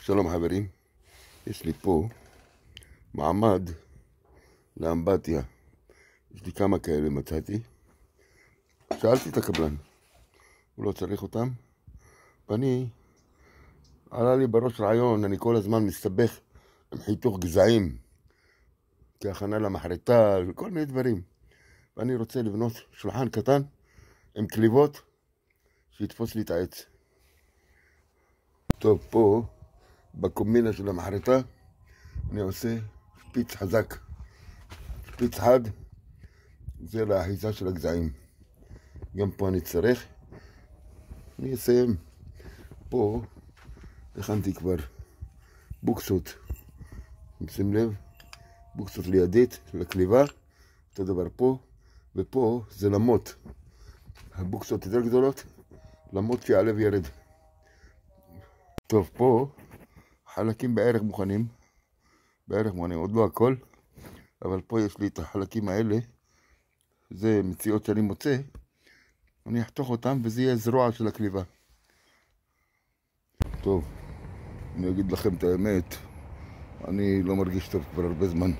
שלום חברים, יש לי פה מעמד לאמבטיה. יש לי כמה כאלה מצאתי. שאלתי את הקבלן, הוא לא צריך אותם, ואני, עלה לי בראש רעיון, אני כל הזמן מסתבך עם חיתוך גזעים כהכנה למחרטה וכל מיני דברים, ואני רוצה לבנות שולחן קטן עם קליבות שיתפוס לי את העץ. טוב, פה בקומבינה של המחרטה אני עושה שפיץ חזק, שפיץ חד, זה לאחיזה של הגזעים. גם פה אני צריך. אני אסיים. פה הכנתי כבר בוקסות, שים לב, בוקסות לידית לקליבה, אותו דבר פה, ופה זה למות. הבוקסות יותר גדולות, למות שיעלה וירד. טוב, פה חלקים בערך מוכנים, עוד לא הכל, אבל פה יש לי את החלקים האלה, זה מציאות שאני מוצא, אני אחתוך אותם וזה יהיה זרוע של הקליבה. טוב, אני אגיד לכם את האמת, אני לא מרגיש טוב כבר הרבה זמן.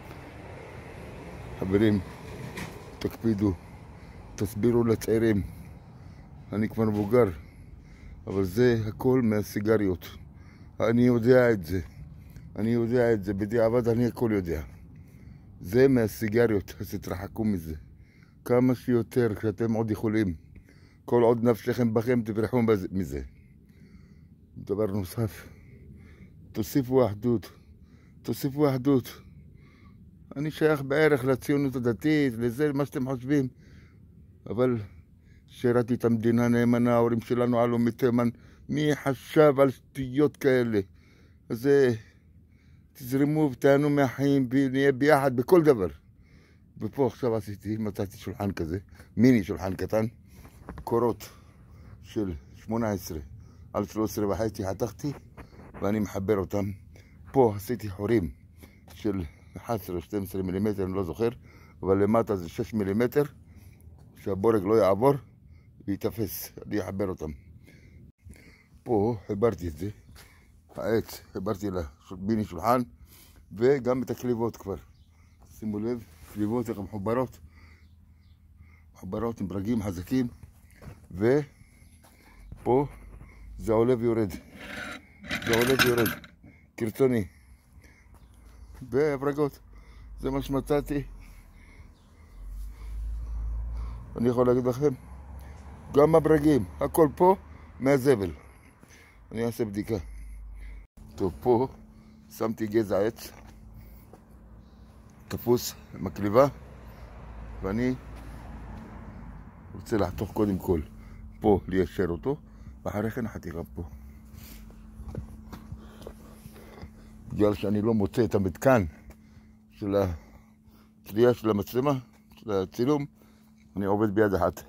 חברים, תקפידו, תסבירו לצעירים, אני כבר מבוגר, אבל זה הכל מהסיגריות. אני יודע את זה, בדיעבד אני הכל יודע. זה מהסיגריות, אז תתרחקו מזה. כמה שיותר, כשאתם עוד יכולים. כל עוד נפשכם בכם, תברחו מזה. דבר נוסף, תוסיפו אחדות. אני שייך בערך לציונות הדתית, לזה מה שאתם חושבים. אבל שירתי את המדינה נאמנה, ההורים שלנו עלו מתימן. מי חשב על שטויות כאלה? אז תזרמו ותענו מהחיים ונהיה ביחד בכל דבר. ופה עכשיו מצאתי שולחן כזה, מיני שולחן קטן, קורות של 18 על 13.5 חתכתי ואני מחבר אותם. פה עשיתי חורים של 11 או 12 מילימטר, אני לא זוכר, אבל למטה זה 6 מילימטר, שהבורג לא יעבור ויתפס, אני אחבר אותם. פה חיברתי את זה, העץ, חיברתי למיני שולחן, וגם את הקליבות כבר. שימו לב, קליבות איך מחוברות עם ברגים חזקים, ופה זה עולה ויורד, קרטוני, וברגות. זה מה שמצאתי. אני יכול להגיד לכם, גם הברגים, הכל פה מהזבל. אני אעשה בדיקה. טוב, פה שמתי גזע עץ תפוס עם הקליבה, ואני רוצה לחתוך קודם כל פה, ליישר אותו, ואחרי כן החתיכה פה. בגלל שאני לא מוצא את המתקן של הצלייה של המצלמה, של הצילום, אני עובד ביד אחת.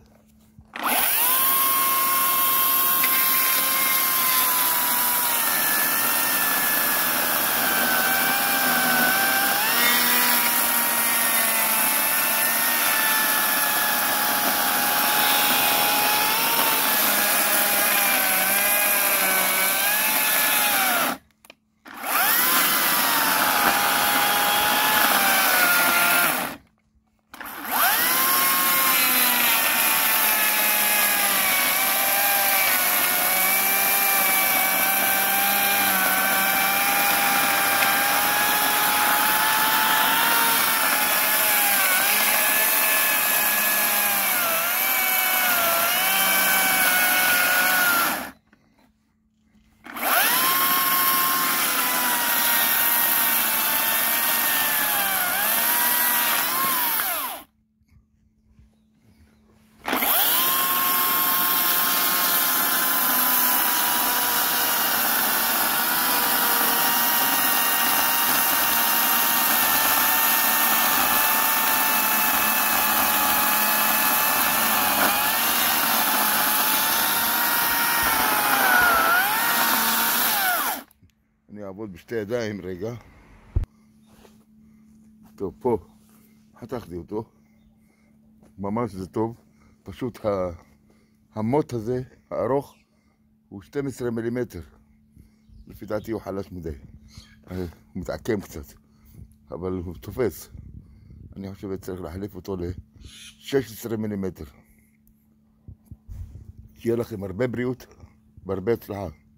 אני אעבוד בשתי ידיים רגע. טוב, פה חתכתי אותו, ממש זה טוב. פשוט המוט הזה הארוך הוא 12 מילימטר, לפי דעתי הוא חלש מדי. הוא מתעקם קצת, אבל הוא תופס. אני חושב שצריך להחליף אותו ל-16 מילימטר. שיהיה לכם הרבה בריאות והרבה הצלחה.